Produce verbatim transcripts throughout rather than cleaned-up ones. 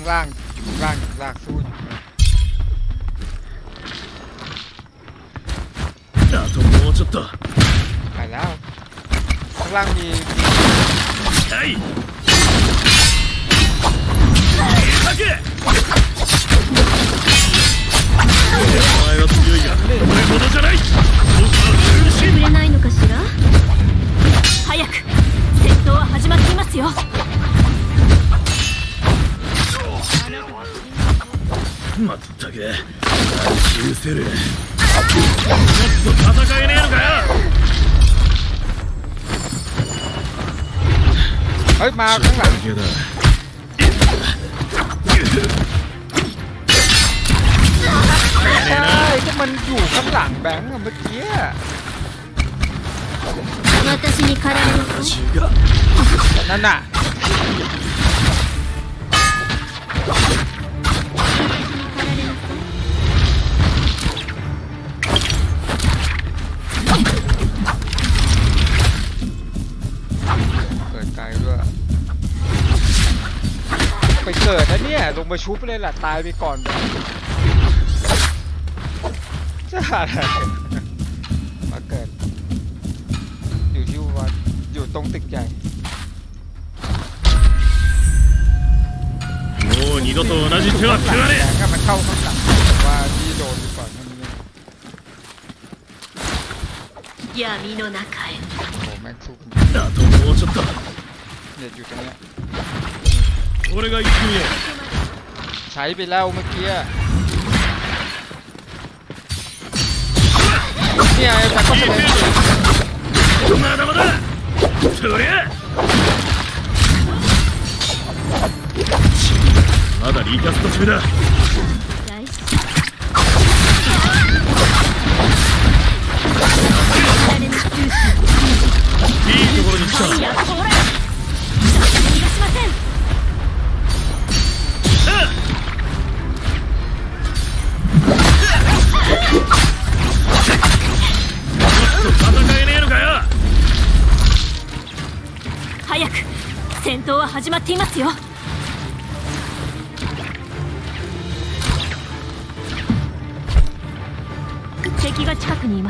ล่างข้างล่างลากสู้อยู่ไปแล้วข้างล่างมี眠れないのかしら。早く戦闘は始まっていますよ。 まったく許せる。もっと戦えねえのかよ。 เฮ้ยมาข้างหลังใช่ก็มันอยู่ข้างหลังแบงค์อะเมื่อกี้นั่นน่ะเกิดไกลด้วยไปเกิดนะเนี่ยลงมาชุบเลยล่ะตายไปก่อนจะอะไรมาเกิดอยู่ที่วัดอยู่ตรงตึกใหญ่もう二度と同じ手は食わねえ。 ก็มันเข้าข้างหลังแต่ว่าที่โดนไปก่อนนั่นนี่闇の中へ。 โอ้แม่งสู้กันあともうちょっと。 เนี่ยอยู่ตรงเนี้ย俺が行ってみよう。 ใช้ไปแล้วเมื่อกี้เนี่ยแต่ก็ไม่ได้まだまだ。そりゃ。まだリキャスト中だ。いいところに来た。戦えねえのかよ。 早く戦闘は始まっていますよ。敵が近くにいます。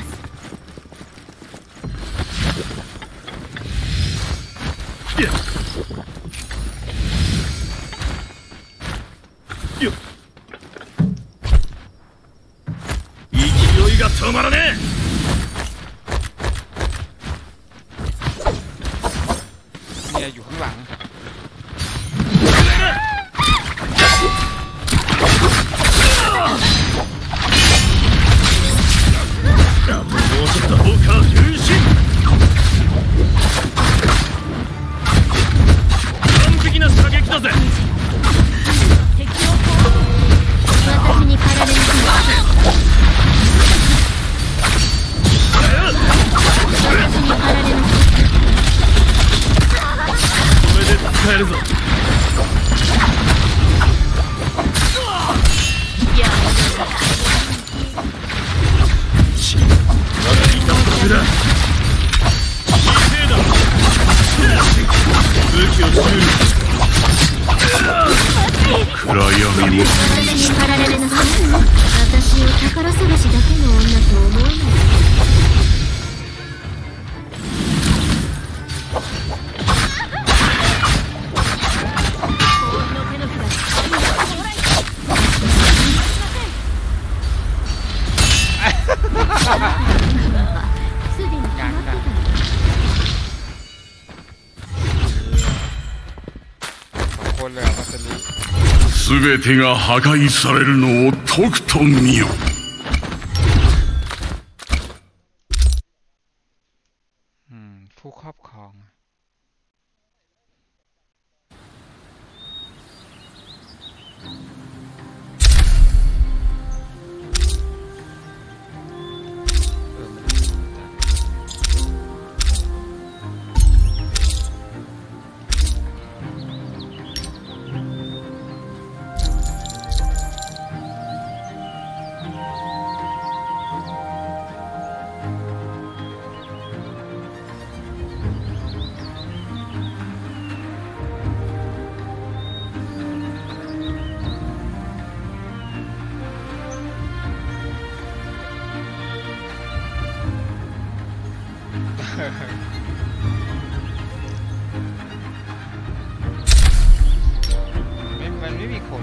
よっ勢いが止まらねえ。 เนี่ยอยู่ข้างหลังもうちょっと僕は重心。完璧な射撃だぜ。 敵を私に駆られる。私に駆られる。 これで使えるぞ。 いやまだリキャスト中だ。いいせいだ。武器を修理。暗闇も私に駆られるな。私を宝探しだけの女と思わない。 すべてが破壊されるのをとくと見よ。 ผู้ครอบครองคน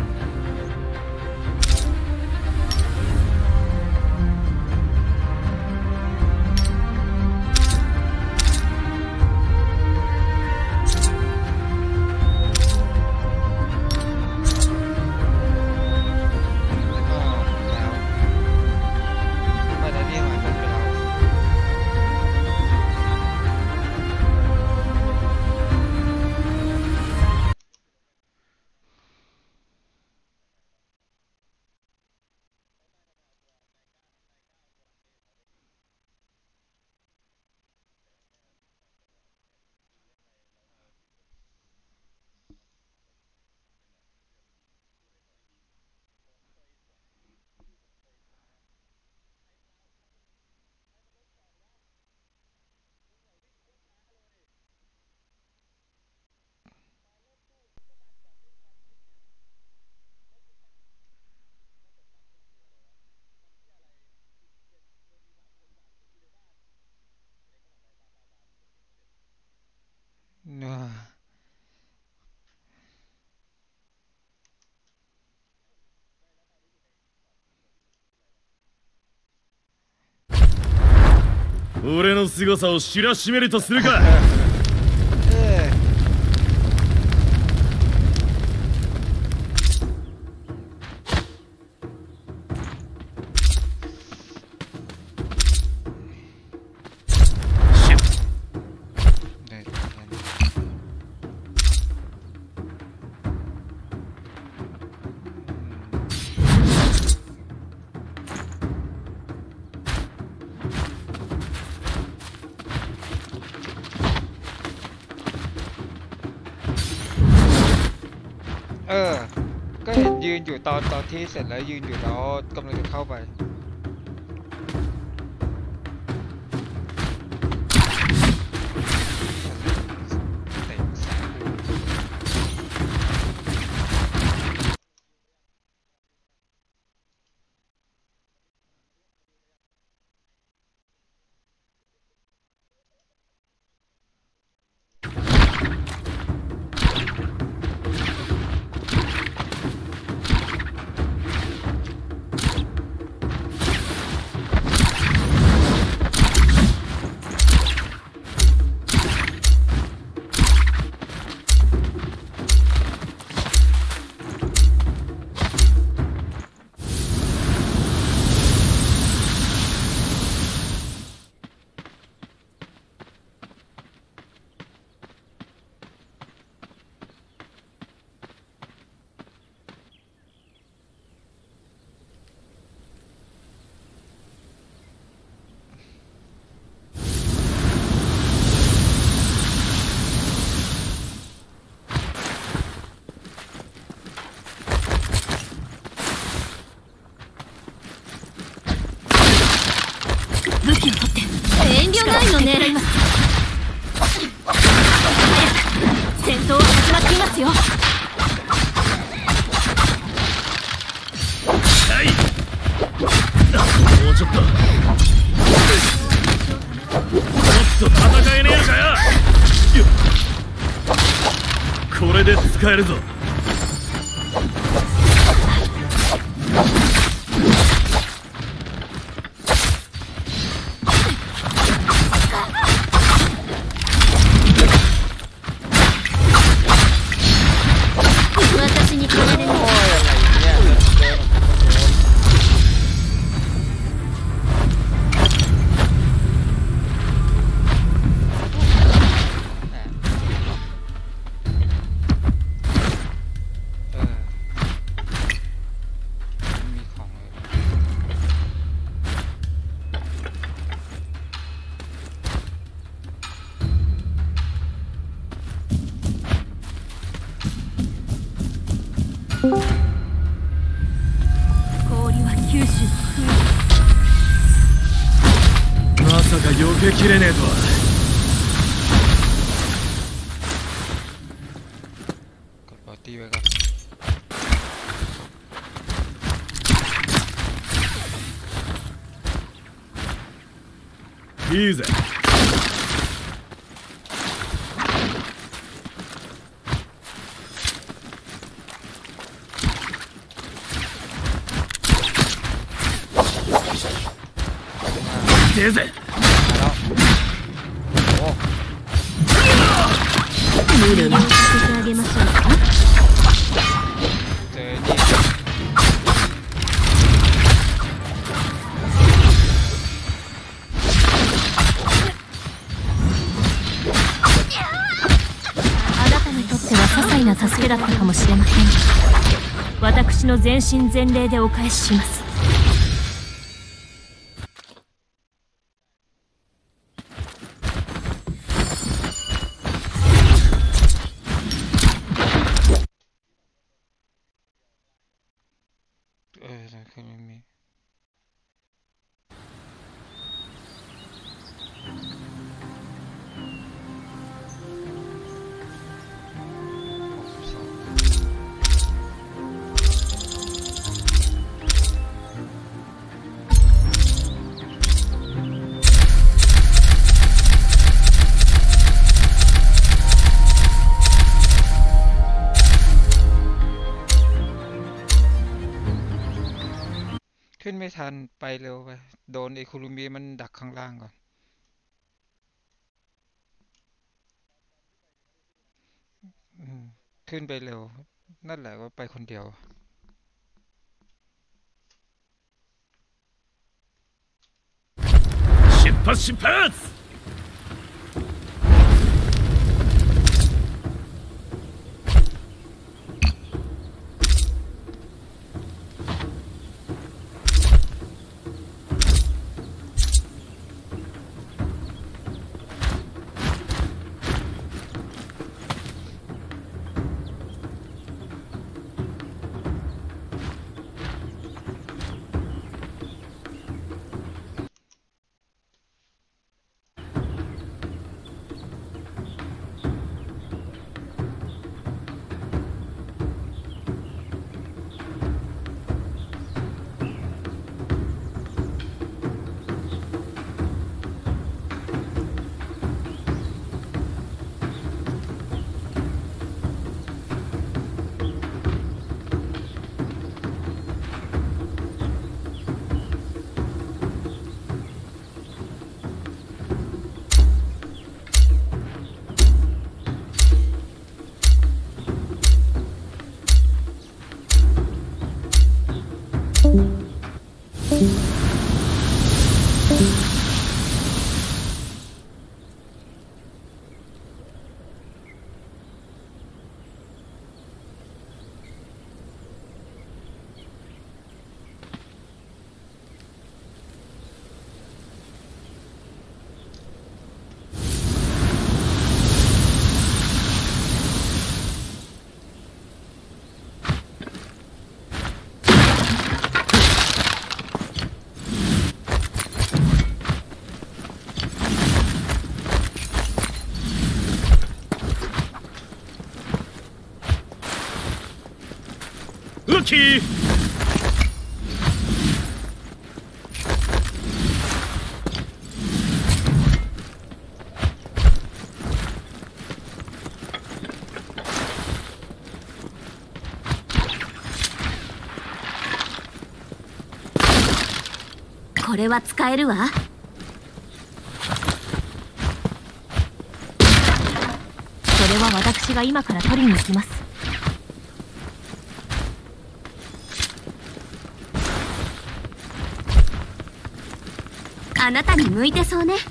เนอะ俺の凄さを知らしめるとするか。 เอ้ยได้เออก็เห็นยืนอยู่ตอนตอนที่เสร็จแล้วยืนอยู่แล้วกำลังจะเข้าไปเตะสายกู武器を取って遠慮ないのね。戦闘は始まっていますよ。 はいもうちょっともっと戦えねえのかよ。よっこれで使えるぞ。 私に代われない。 โอ้ยอะไรเนี่ยเดินเดินโดนแหม่เออมีของเลย氷は九州の風。 まさか避けきれねえとは。 กดปาร์ตี้ไว้ก่อนいいぜ。 てえぜ。 無理にさせてあげましょうか。 เจอนี่あなたにとっては些細な助けだったかもしれません。私の全身全霊でお返しします。 เออคือไม่มีขึ้นไม่ทันไปเร็วไปโดนไอ้คุรุมิมันดักข้างล่างก่อนอืมขึ้นไปเร็วนั่นแหละว่าไปคนเดียว出発出発。ウッキー。 これは使えるわ。それは私が今から取りに行きます。あなたに向いてそうね。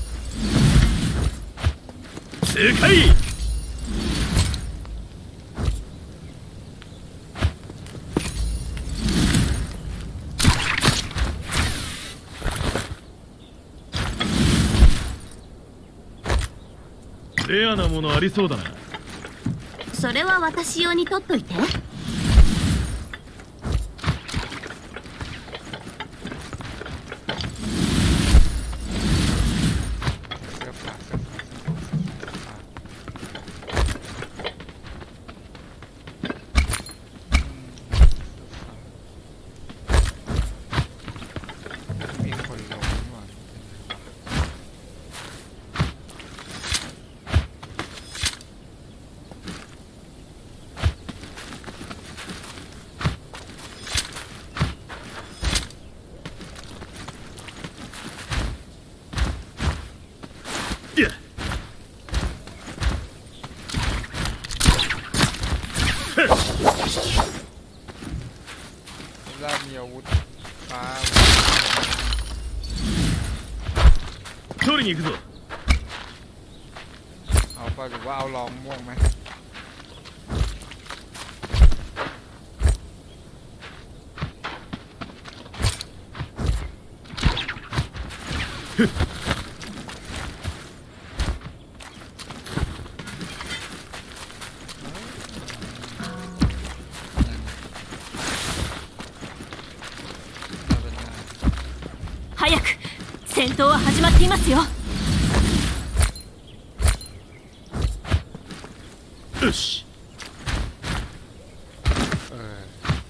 正解。 レアなものありそうだな。 それは私用に取っといて。 ล่ามีอาวุธฟ้า取りに行くぞ。 เอาไปหรือว่าเอาลองม่วงไหม早く戦闘は始まっていますよ。 よし。 เออ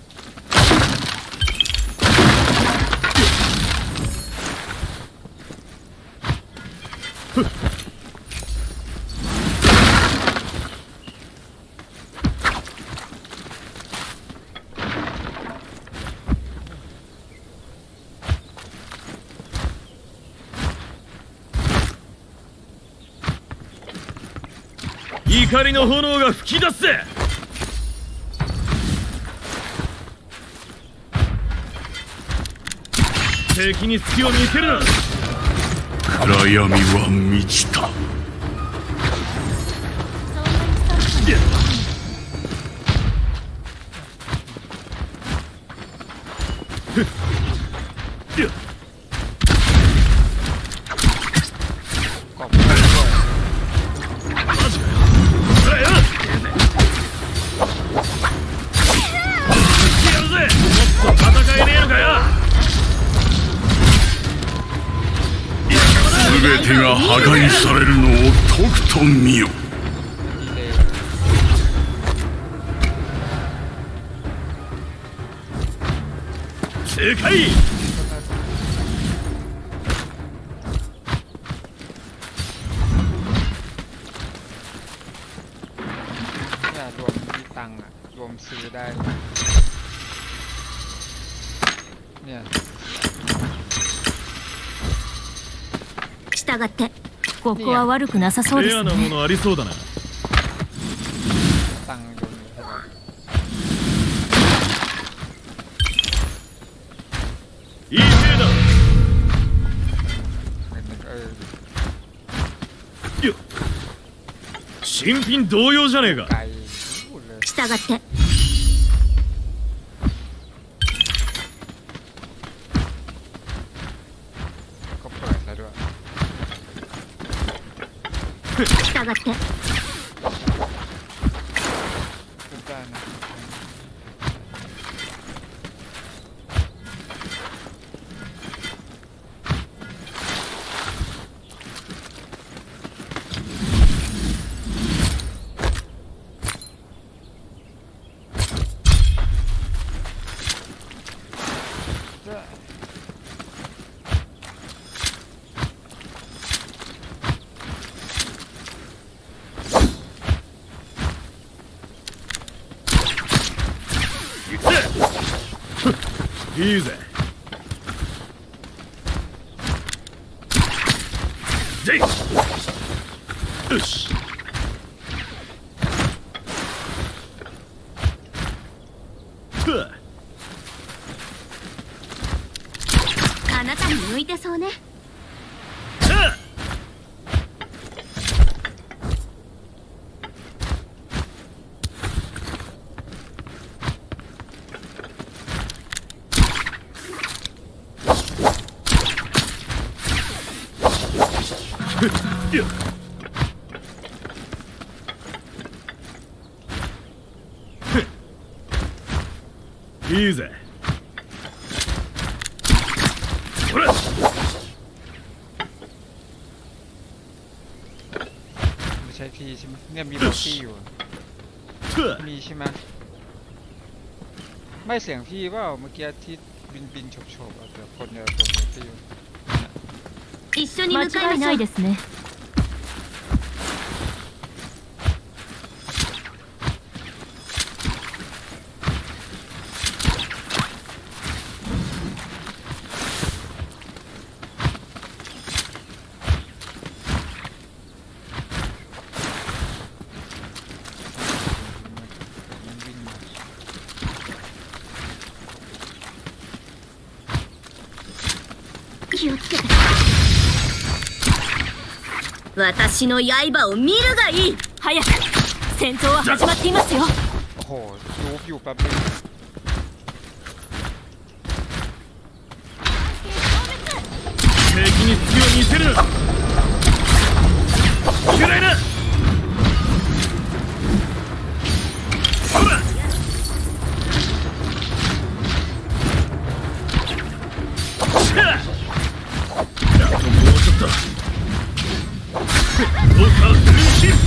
怒りの炎が吹き出すぜ。敵に隙を見せるな。 暗闇は満ちた。全てが破壊されるのをとくと見よ。 正解。 เนี่ยรวมมีตังค์อะรวมซื้อได้เนี่ย従ってここは悪くなさそうでレアすね。 なものありそうだな。 ตังค์รวมมีเท่าไหร่いい兵だ。 เงินหนึ่งเออよっ新品同様じゃねえか。 ไกลพูดเลย従って。 ก็เปิดแล้วด้วย従って。 พูดได้นะいいぜ。でいよし。 あなたに向いてそうね。 いいぜ。ほら。 ไม่ใช่พี่ใช่ไหมเนี่ยมีล็อกกี้อยู่มีใช่ไหมไม่เสียงพี่เปล่าเมื่อกี้ที่บินบินโฉบโฉบแต่คนเดียวคนเดียวที่อยู่間違いないですね。 気をつけて。私の刃を見るがいい。 早く戦闘は始まっていますよ。 โอ้โหรูปอยู่แป๊บนึง敵に隙を見せるな。嫌いな。ほら。あともうちょっと。どうかフルシー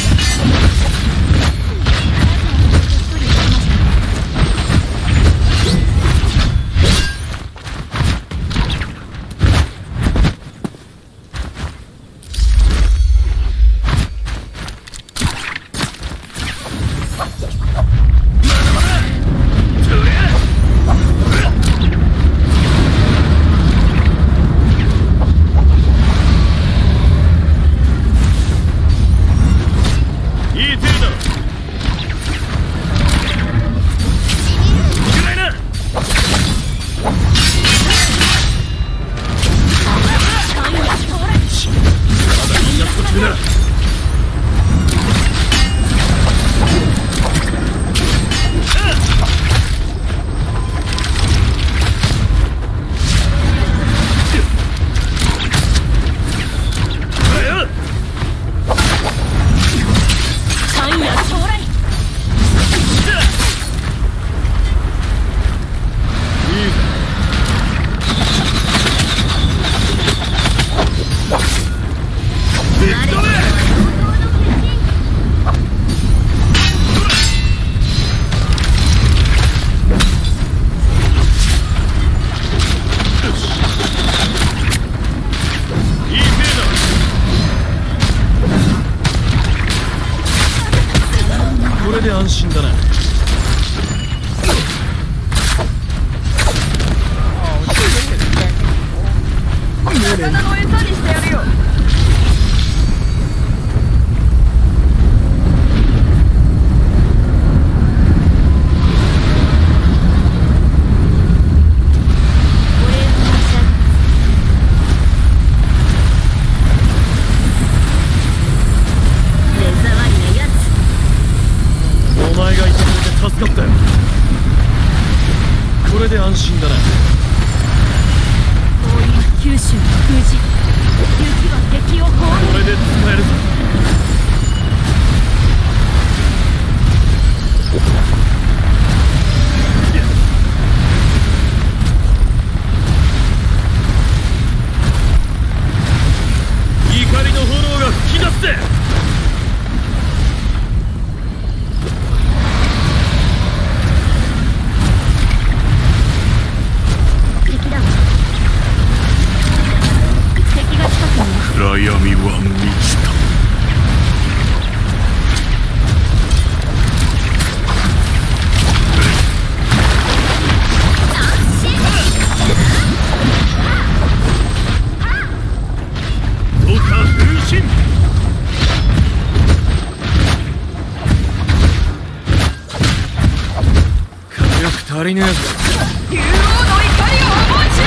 足りねえぞ。 竜王の怒りを思い知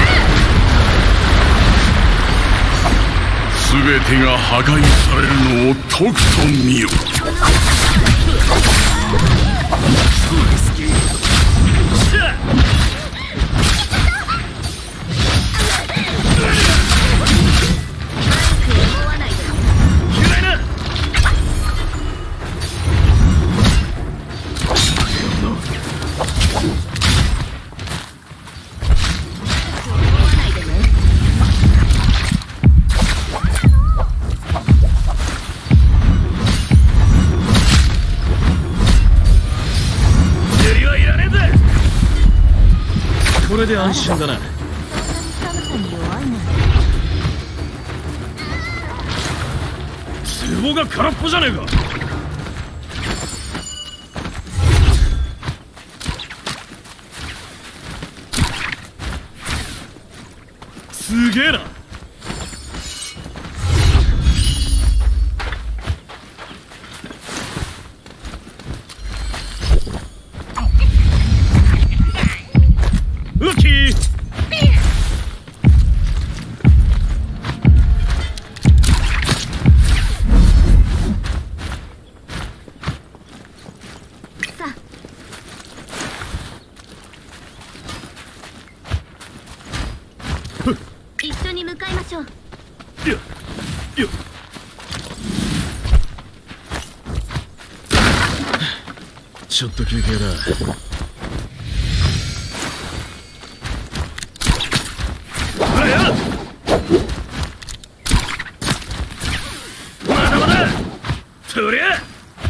る。 全てが破壊されるのをとくと見よ。 れで安心だな。 寒さに弱いなんて。 壺が空っぽじゃねえか。すげえな。ウッキー。 さあ一緒に向かいましょう。 よっよっ。ちょっと休憩だ。あやまだまだとりゃ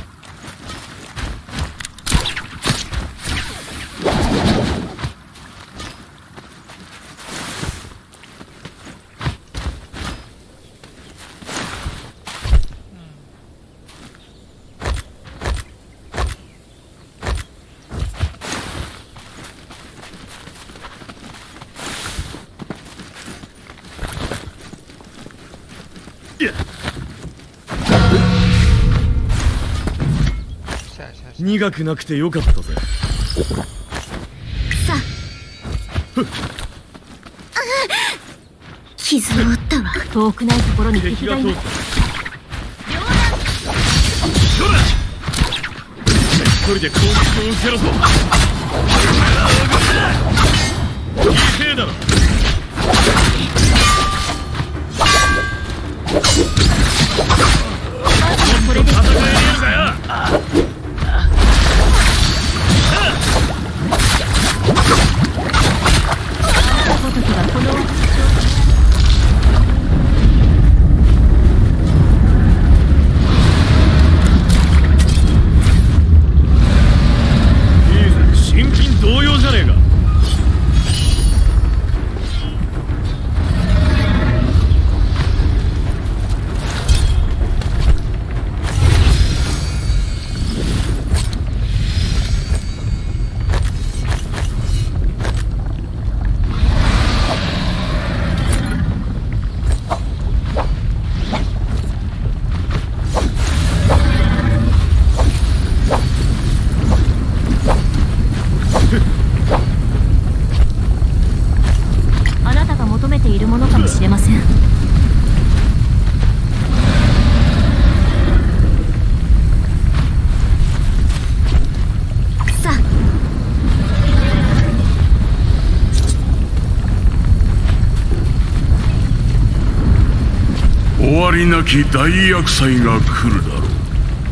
苦くなくてよかったぜ。 さあ傷を負ったわ。 遠くないところに敵がいます。 一人で攻撃を受けろと。いい兵だろ。 これで戦えねえのかよ。 ごときはこのいいぜ、新品同様じゃねえか。 あなたが求めているものかもしれません。 さあ終わりなき大厄災が来るだろう。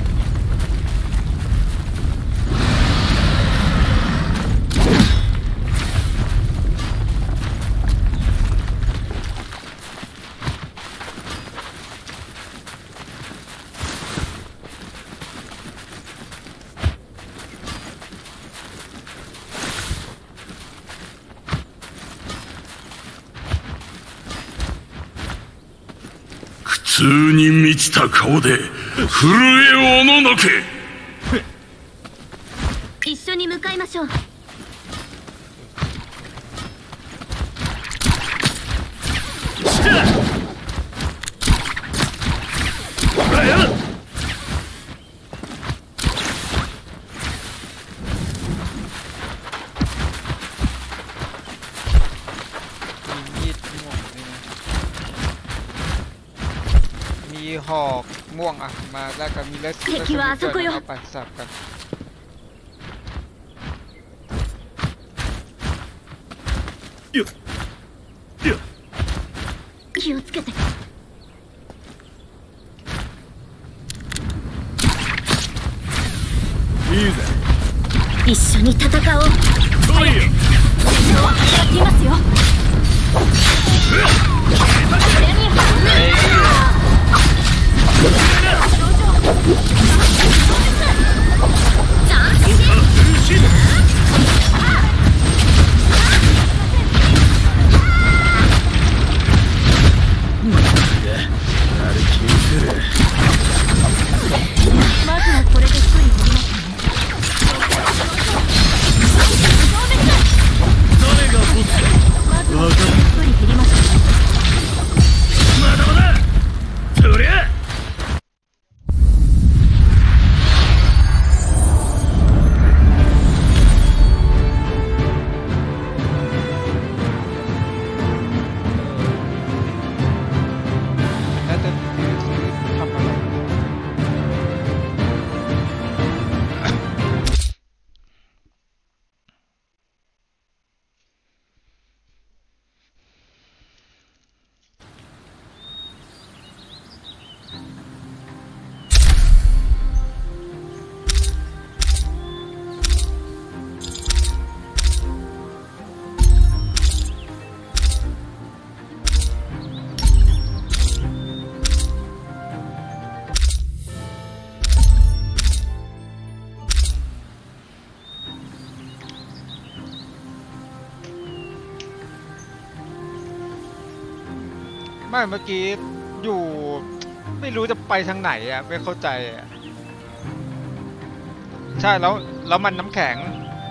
苦痛に満ちた顔で震えをおののけ。 一緒に向かいましょう。 มีหอกม่วงอ่ะมาแล้วก็มีเลส敵はあそこよ。 เอาไปสับกันよっよっ。 気をつけて。 いいぜ。 一緒に戦おう。 来いよ。 やっていますよ。 斬新。 ไม่เมื่อกี้อยู่ไม่รู้จะไปทางไหนอ่ะไม่เข้าใจอ่ะใช่แล้วแล้วมันน้ำแข็ง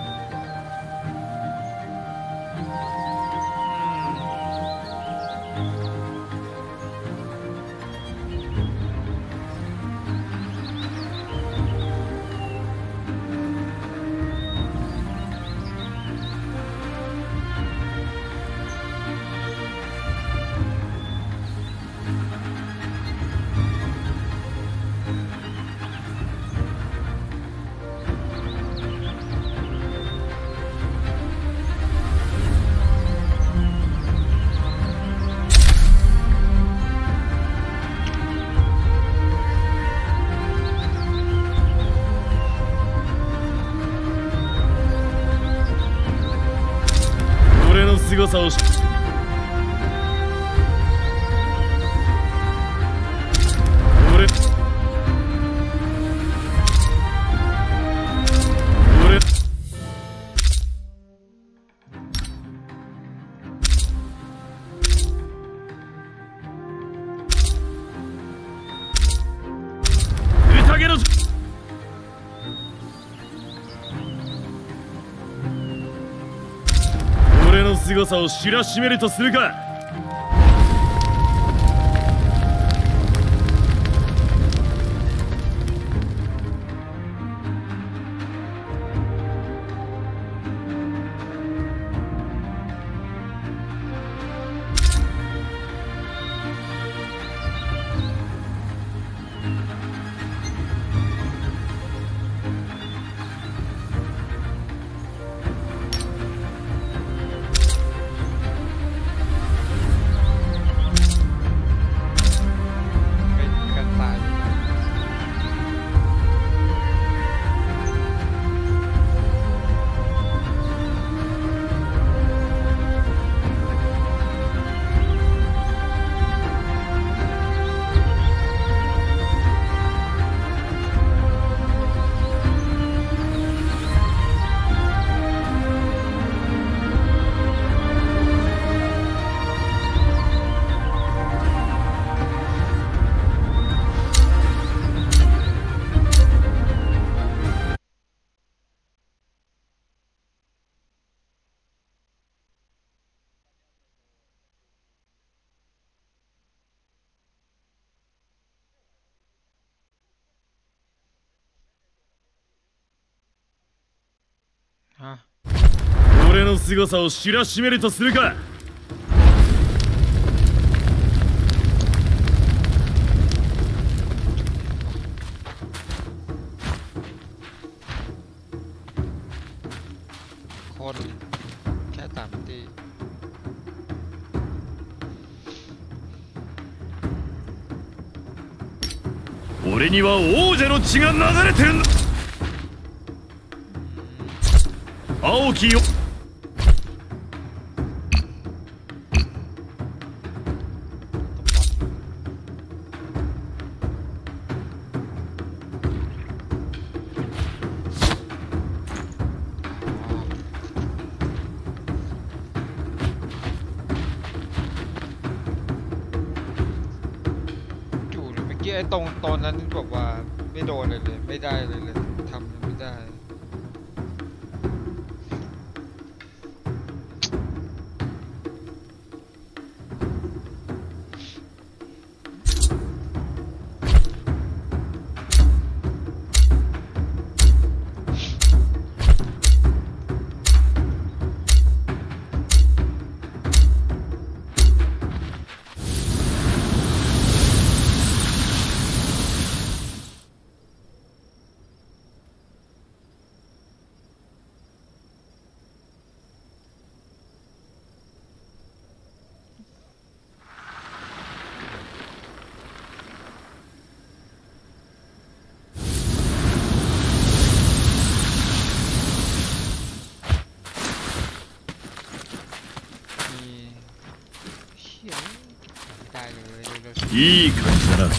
凄さを知俺俺宴の俺の凄さを知らしめるとするか。俺の凄さを知らしめるとするか。 คนแค่สามตี俺には王者の血が流れてるんだ。青きよจู่หรือเมื่อกี้ไอ้ตรงตอนนั้นบอกว่าไม่โดนเลยเลยไม่ได้เลยเลยทำไม่ได้いい感じだな。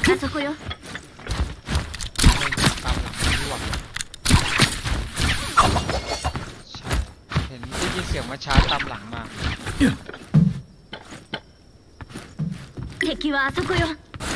あそこよ。 ตามหลังนี่หว่าเห็นได้ยินเสียงมาชาร์จตามหลังมา敵はあそこよ。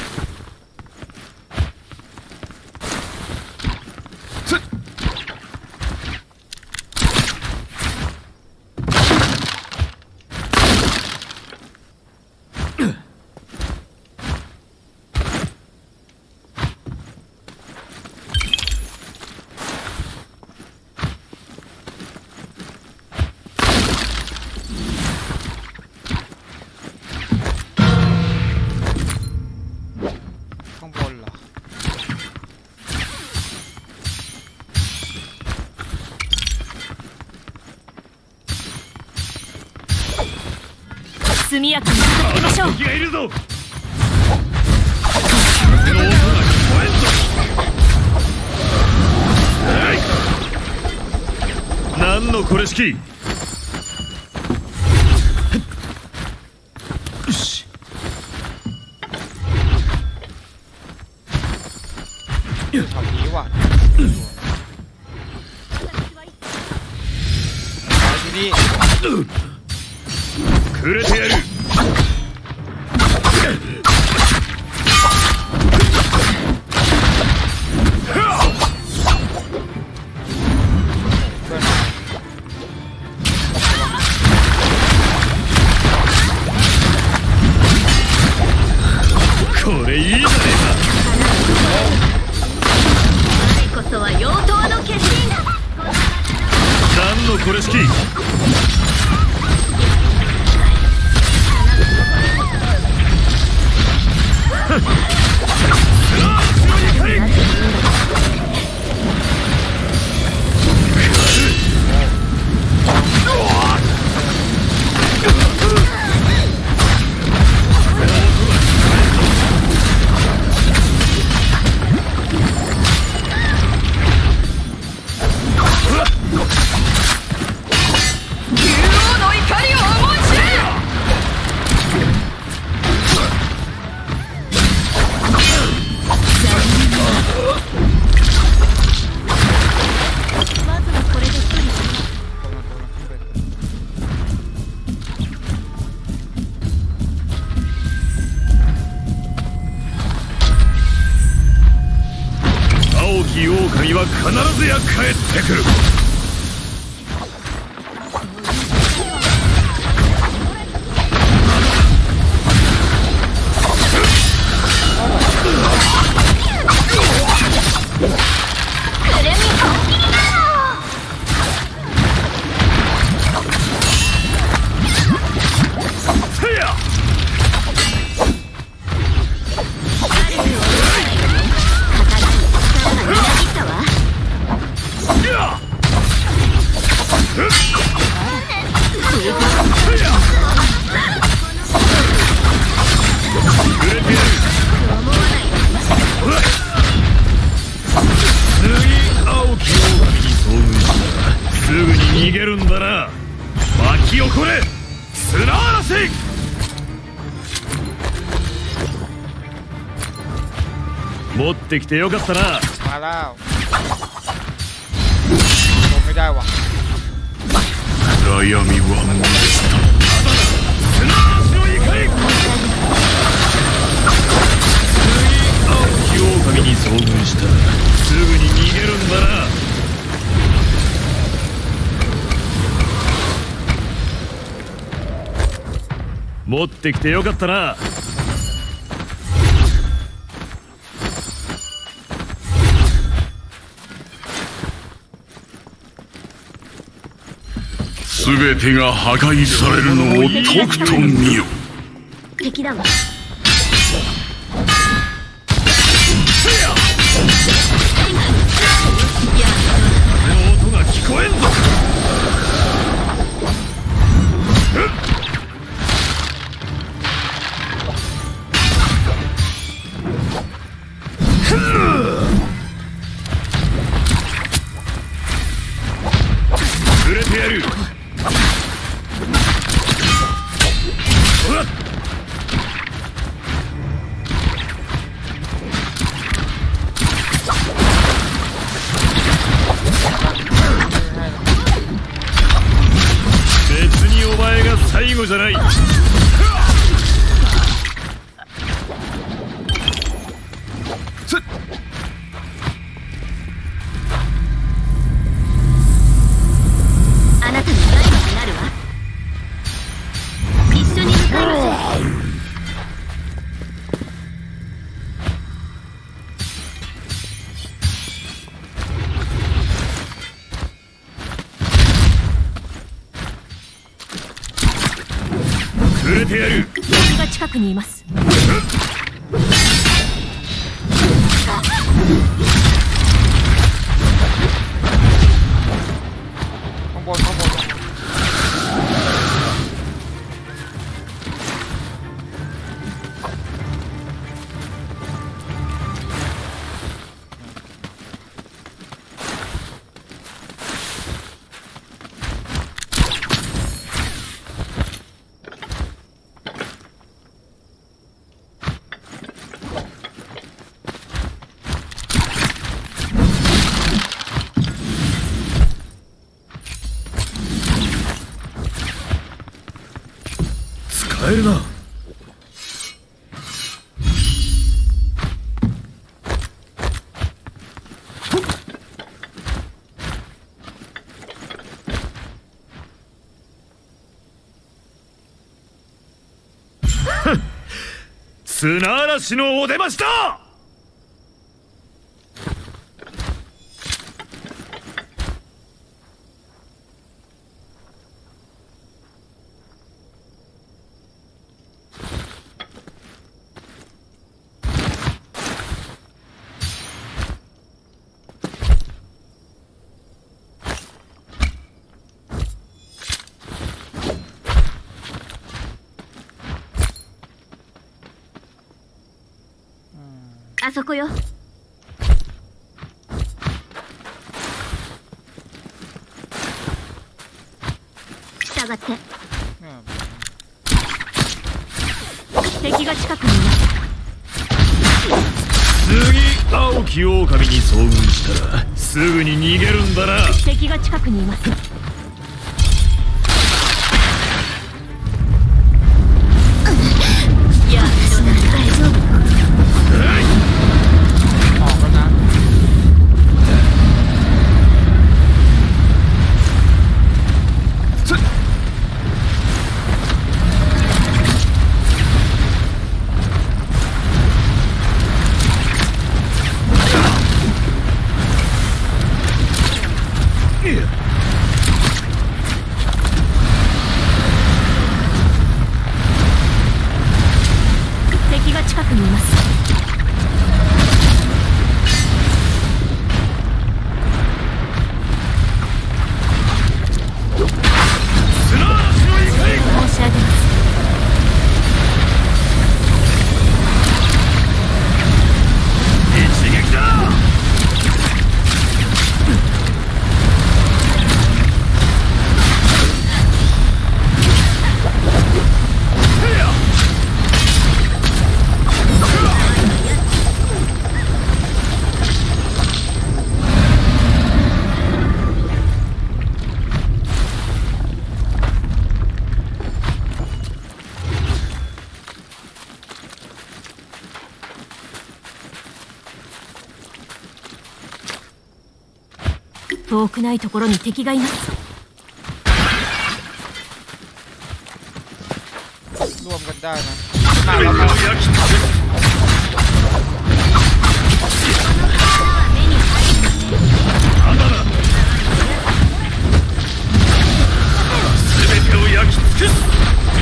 ข้างบนเหรอ速やかに片付けましょう。 敵がいるぞ。風の音が聞こえんぞ。はい。何のこれしき。よし。 แถวนี้ว่ะเอาที่นี่くれてやる。これいいじゃねこそは妖刀の決心だ。 えか。何のこれしき。狼は必ずや帰ってくる。せや。すぐに逃げるんだな。巻き起これ砂嵐。持ってきてよかったな。 มาแล้วลงไม่ได้ว่ะ暗闇はもう砂嵐の怒り。青き狼に遭遇した。すぐに逃げるんだな。持ってきてよかったな。 すべてが破壊されるのをとくと見よ。 敵だわ。 音が聞こえんぞ。触れてやる。 くにいます。 ข้างบนข้างบน使えるな。砂嵐のお出ましだ。 あそこよ。従って。 敵が近くにいます。 次青き狼に遭遇したらすぐに逃げるんだな。 敵が近くにいます。 やっと大丈夫。 ออกแล้วนะ敵が近くにいます。申し上げます。 一撃だ。 遠くないところに敵がいます。 รวมกันได้นะมาแล้วมา全てを焼き尽くす。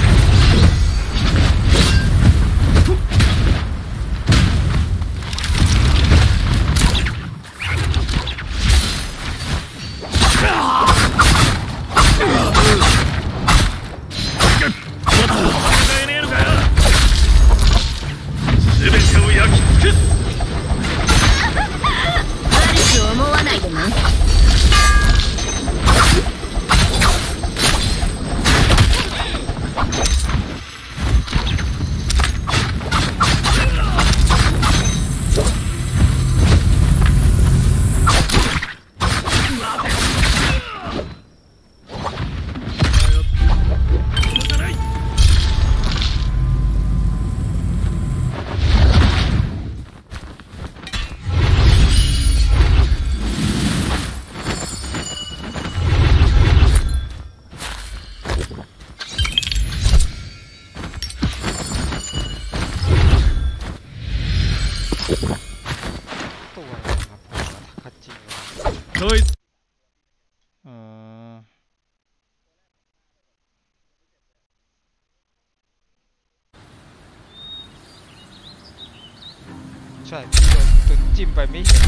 こいつเออใช่พี่โดนตุนจิ้มไปไม่เห็น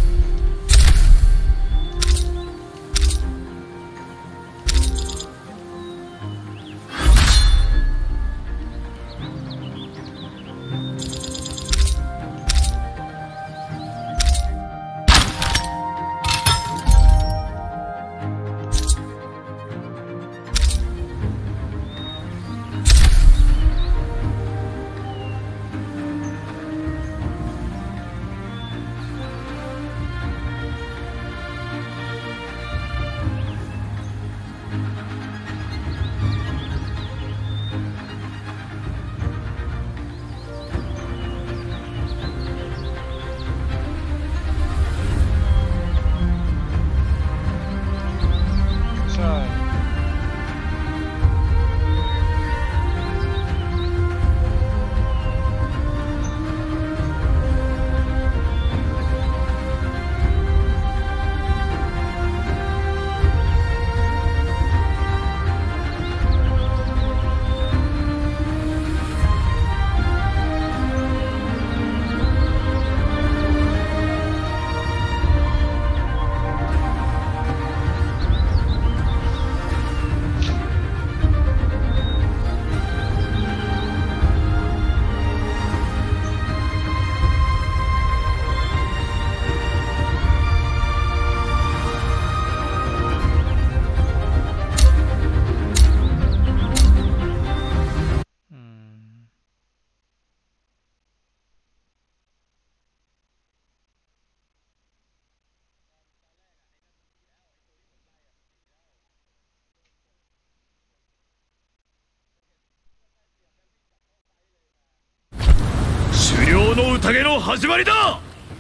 の宴の始まりだ。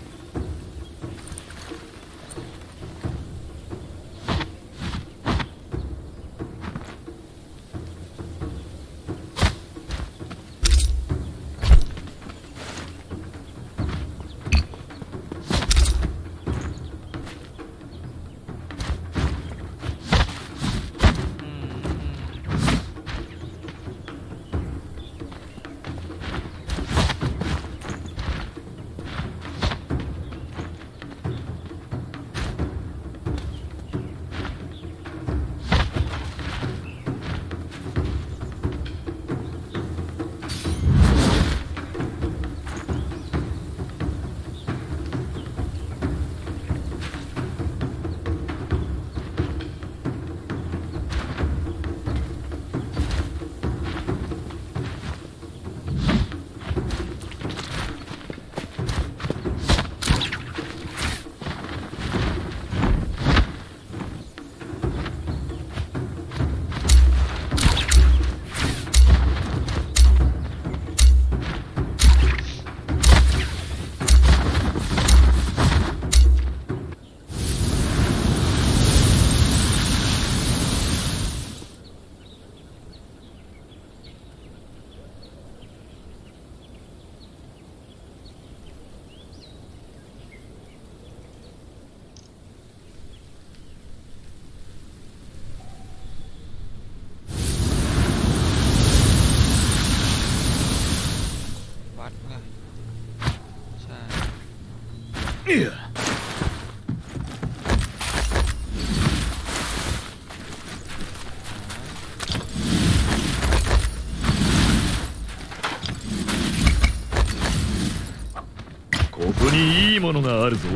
ここにいいものがあるぞ。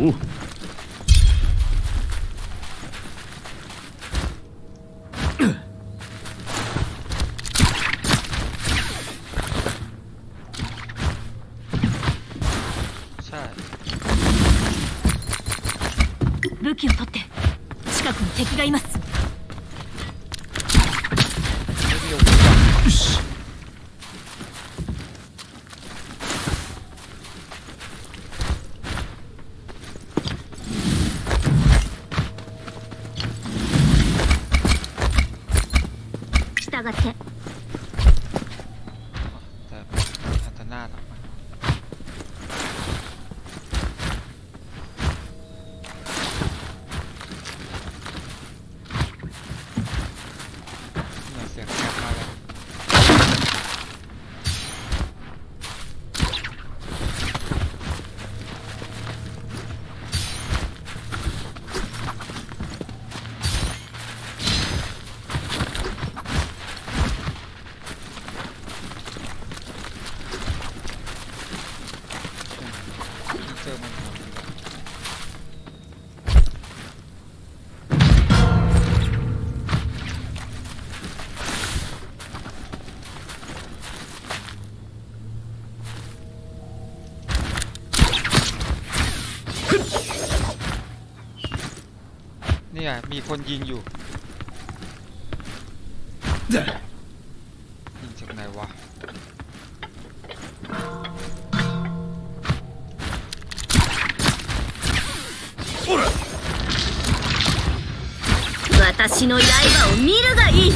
武器を取って。近くに敵がいます。よし。 従って。 เจอมันครับเนี่ยมีคนยิงอยู่ยิงจากไหนวะ私の刃を見るがいい。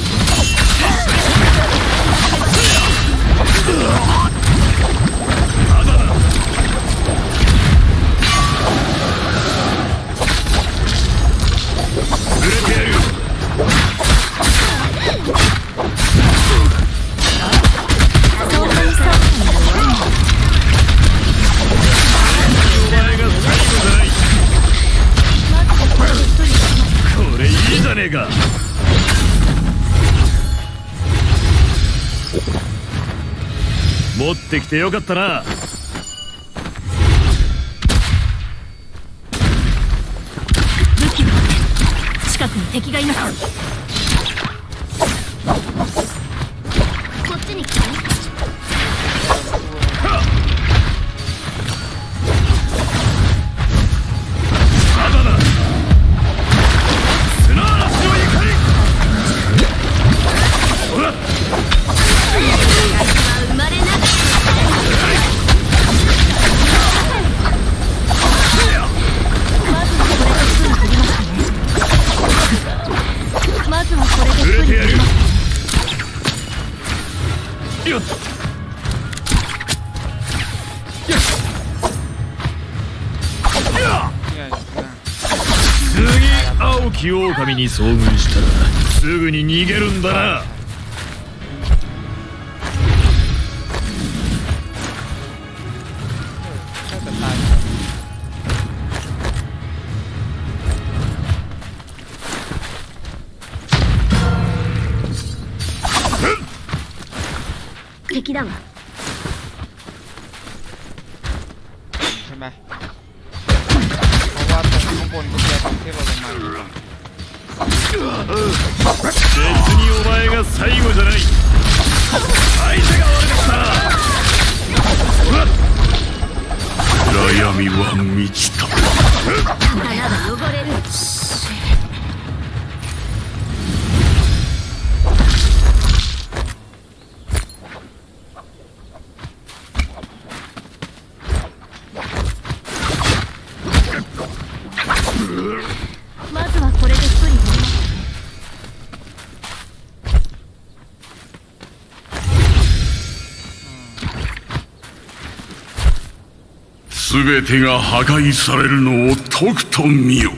持ってきてよかったな。 武器の近くに敵がいます。 こっちに来た。 まだだ。砂嵐の怒り。ほら。 生まれなくまずはこれで一人減ります。 よっ次青き狼に遭遇したらすぐに逃げるんだな。 敵だわ。 ใช่ไหมเพราะว่าตรงข้างบนเมื่อกี้ตอนที่เราลงมานี่別にお前が最後じゃない。相手が悪かった。 暗闇は満ちた。 花が汚れる。 まずはこれで一人減ります。 すべてが破壊されるのをとくと見よ。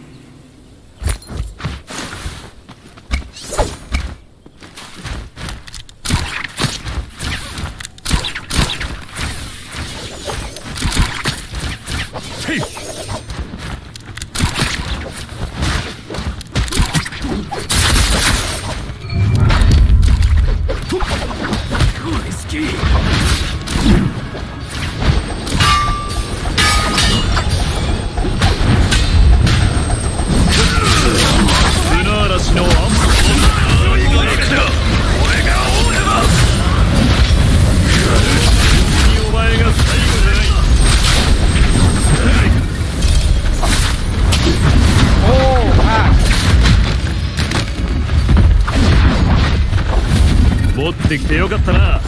持ってきてよかったな。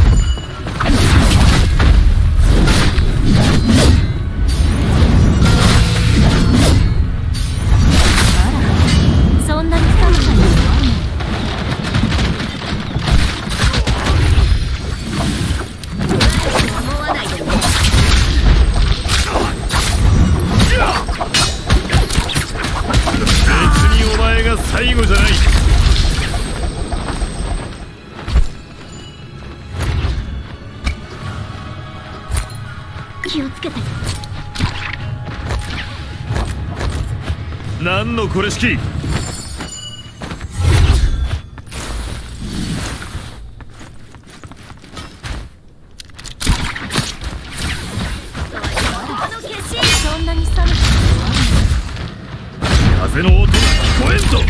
そんなに寒さに弱いの？ 思わないでね。 別にお前が最後じゃない。 気をつけて。 何のこれしき。 風の音が聞こえんぞ。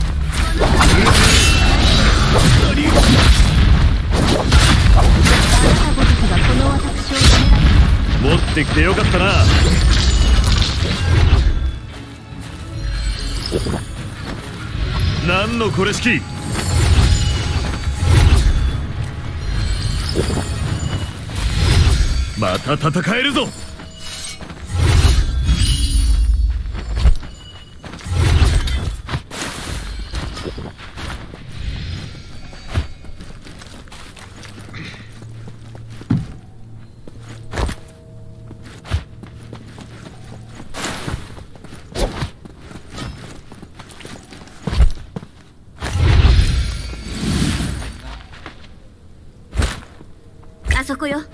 持ってきてよかったな。何のこれしき。また戦えるぞ。 あそこよ。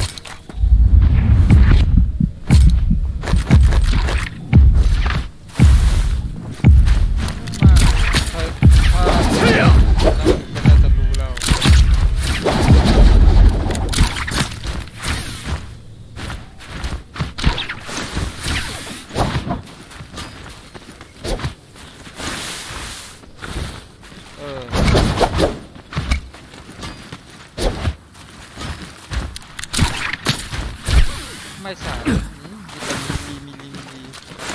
ไม่สายมิลลิมิลลิมิลลิ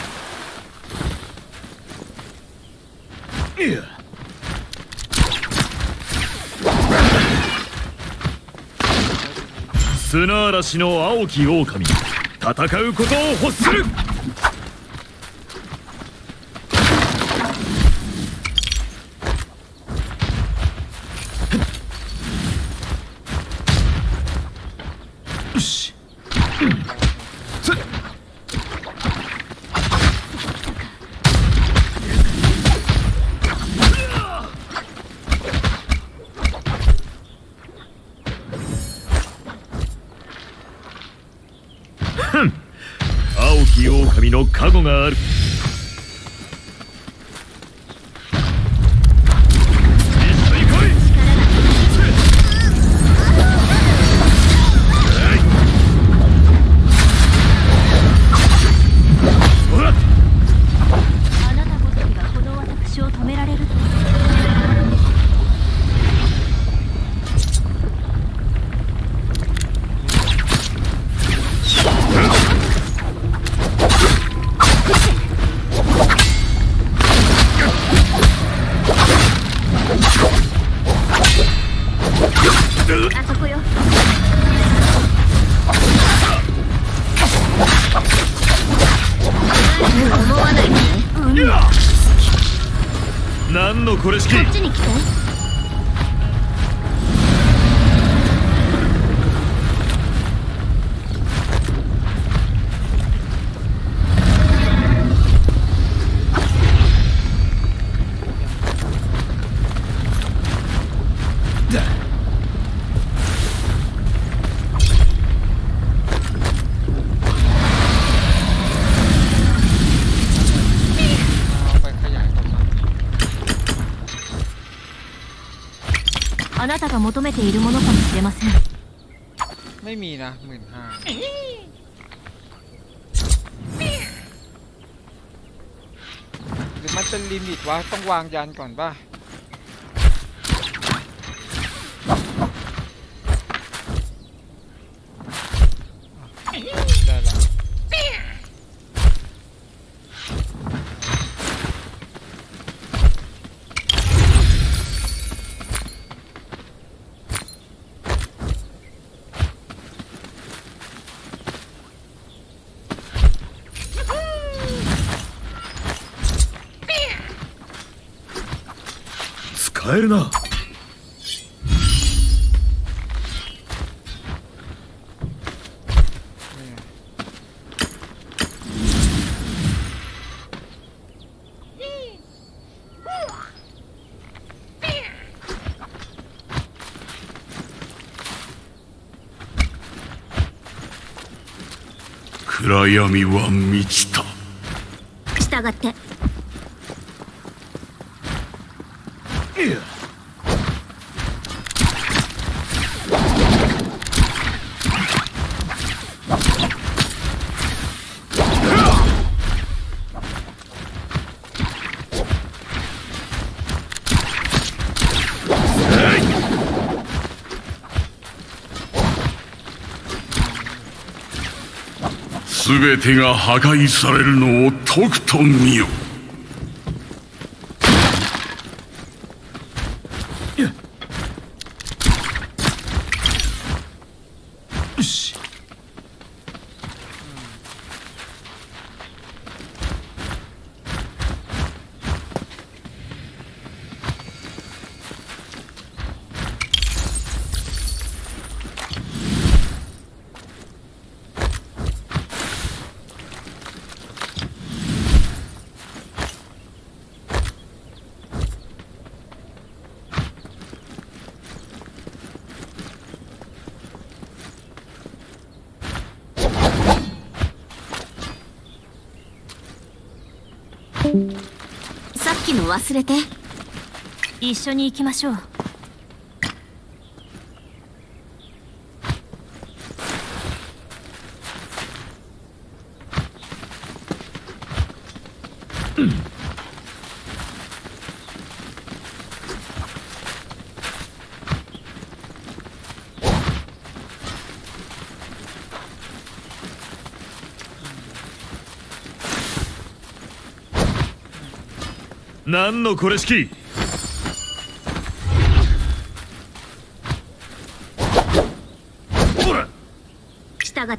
砂嵐の青き狼、戦うことを欲する。よし。青き狼の加護がある。一緒に来い。 あなたごときがこの私を止められるとは。 あそこよ。思わないでね。 何のこれしき。 こっちに来て。 あなたが求めているものかもしれません。 ไม่มีนะหมื่นห้าหรือมันเป็นลิมิตวะต้องวางยันก่อนป่ะได้ละ使えるな。 暗闇は満ちた。 従って。 全てが破壊されるのをとくと見よ。 よし。 さっきの忘れて。 一緒に行きましょう。 何のこれしき。ほら、 従って。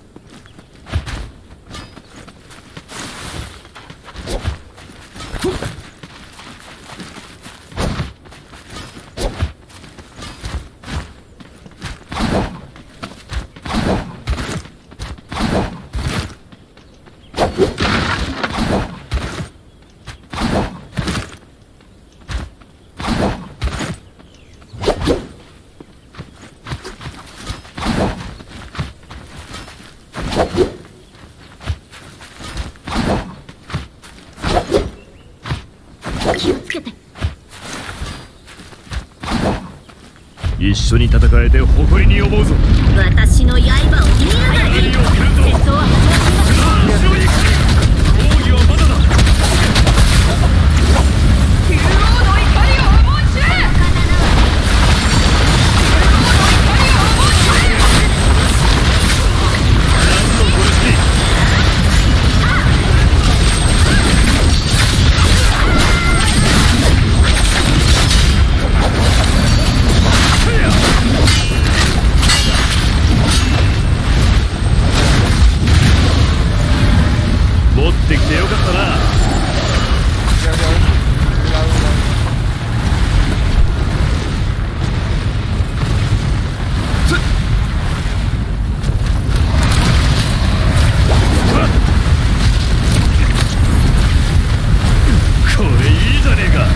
気をつけて。 一緒に戦えて誇りに思うぞ。 私の刃を見るがいい。戦争は始まります。 奥義はまだだ。 竜王の怒りを思い知れ。 何のこれしき。持ってきてよかったな。 เดี๋ยวเดี๋ยวเราเราこれいいじゃねえか。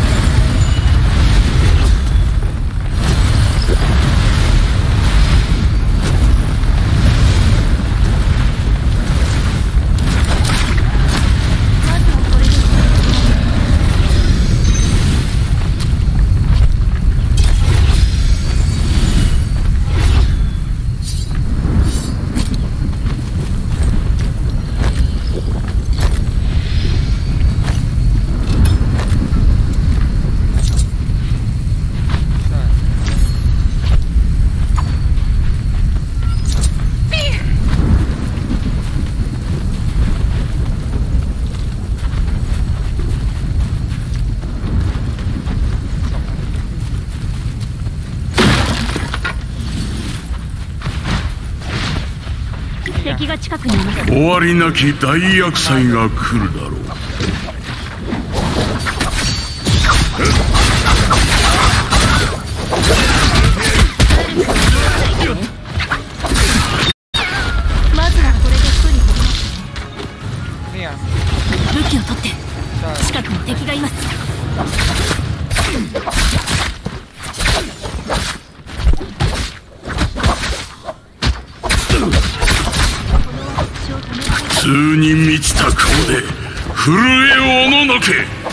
敵が近くにいます。 終わりなき大厄災が来るだろう。 まずはこれで一人減ります。 เนี่ย武器を取って。 ใช่近くに敵がいます。 普通に満ちた顔で震えおののけ。